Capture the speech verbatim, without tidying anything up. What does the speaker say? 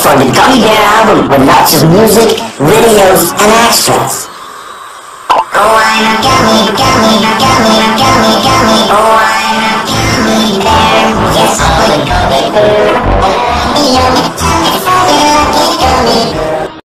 for the Gummy Bear album with lots of music, videos, and extras. Oh, I'm a gummy, gummy.